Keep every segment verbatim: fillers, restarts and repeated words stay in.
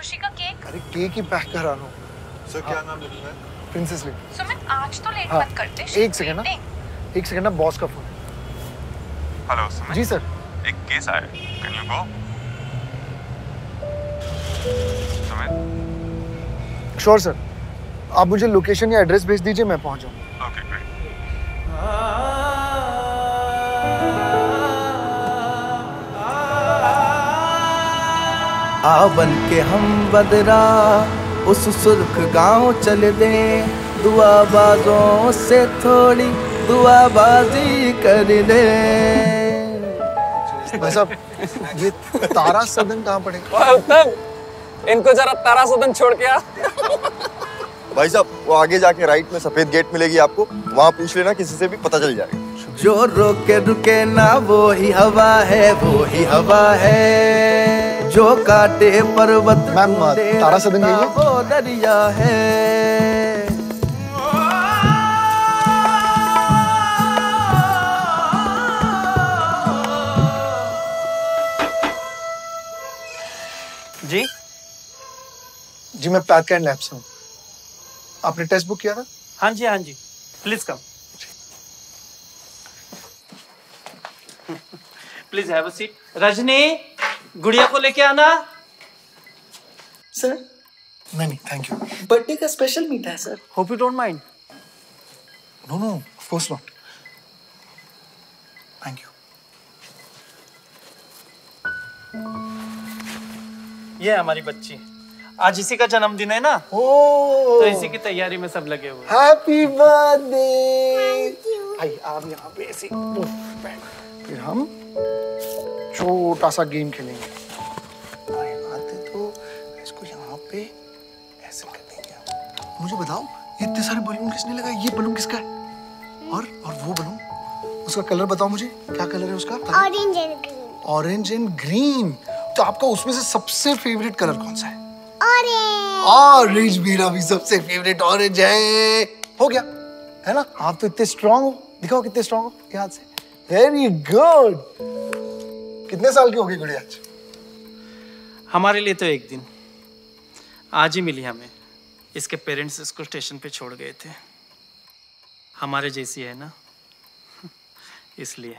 खुशी का केक। अरे केक ही पैक करा लो। सर क्या नाम लिखना है? प्रिंसेस लिख। सुमित आज तो लेट हाँ, मत करते। एक सेकंड ना एक सेकंड ना बॉस का फोन। हेलो सुमित। जी सर। एक केस आया, can you go? Sumit. Sure sir, आप मुझे लोकेशन या एड्रेस भेज दीजिए, मैं पहुंच जाऊंगा। Okay great. आ बन के हम बदरा उस सुर्ख गांव चल दे, दुआ बाजों से थोड़ी दुआ बाजी कर ले। भाई साहब, ये तारा सदन कहाँ पड़ेगा? उत्तम, इनको जरा तारा सदन छोड़ के आ। भाई साहब वो आगे जाके राइट में सफेद गेट मिलेगी आपको, वहाँ पूछ लेना, किसी से भी पता चल जाएगा। जो रोके रुके ना वो ही हवा है, वो ही हवा है। जो काटे पर्वत मैम, तारा सदन यही है? वो दरिया है। जी जी मैं पैथ कैंड लैब से हूँ। आपने टेस्ट बुक किया था? हाँ जी हाँ जी, please come. Please have a seat. Rajni, Gudiya को लेके आना। सर नहीं नहीं थैंक यू। बर्थडे का स्पेशल मीठा है sir. Hope you don't mind. No no of course not, thank you. ये है हमारी बच्ची, आज इसी का जन्मदिन है ना, ओह तो इसी की तैयारी में सब लगे हुए। Happy birthday. आई आप यहाँ पे ऐसे फिर हम छोटा सा गेम खेलेंगे। आते तो इसको यहाँ पे ऐसे कर देंगे। मुझे बताओ ये इतने सारे बलून किसने लगाए? ये बलून किसका है? और और वो बलून, उसका कलर बताओ मुझे, क्या कलर है उसका? Orange and green. Orange and green. तो आपका उसमें से सबसे फेवरेट कलर कौन सा है? ऑरेंज। ऑरेंज, मेरा भी सबसे फेवरेट ऑरेंज है। हो गया है ना? आप तो इतने स्ट्रांग हो, दिखाओ कितने स्ट्रांग हो याद से। Very good. कितने साल की होगी गुड़िया आज? हमारे लिए तो एक दिन, आज ही मिली हमें। इसके पेरेंट्स इसको स्टेशन पे छोड़ गए थे। हमारे जैसी है ना, इसलिए।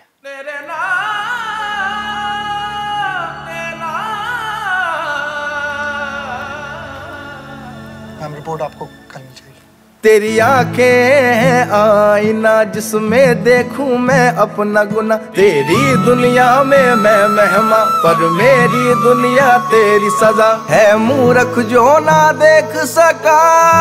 मैम रिपोर्ट आपको करनी चाहिए। तेरी आंखें हैं आईना जिसमें देखूं मैं अपना गुना। तेरी दुनिया में मैं मेहमान, पर मेरी दुनिया तेरी सजा है। मूर्ख जो ना देख सका,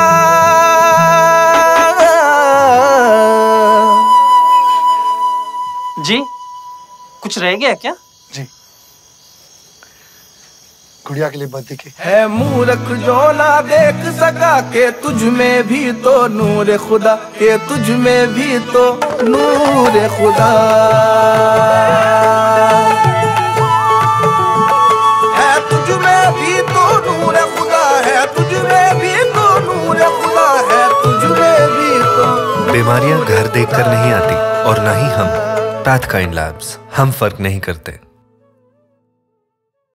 जी कुछ रह गया क्या? जी गुड़िया के लिए बर्थडे केक है। मूर्ख जो ना देख सका के तुझ में भी तो नूर खुदा, के तुझ में भी तो नूर खुदा है। तुझ में भी तो नूर खुदा है, तुझ में भी तो नूर खुदा है, तुझ में भी तो। बीमारियां घर देखकर नहीं आती और ना ही हम। पैथ काइंड लैब्स, हम फर्क नहीं करते।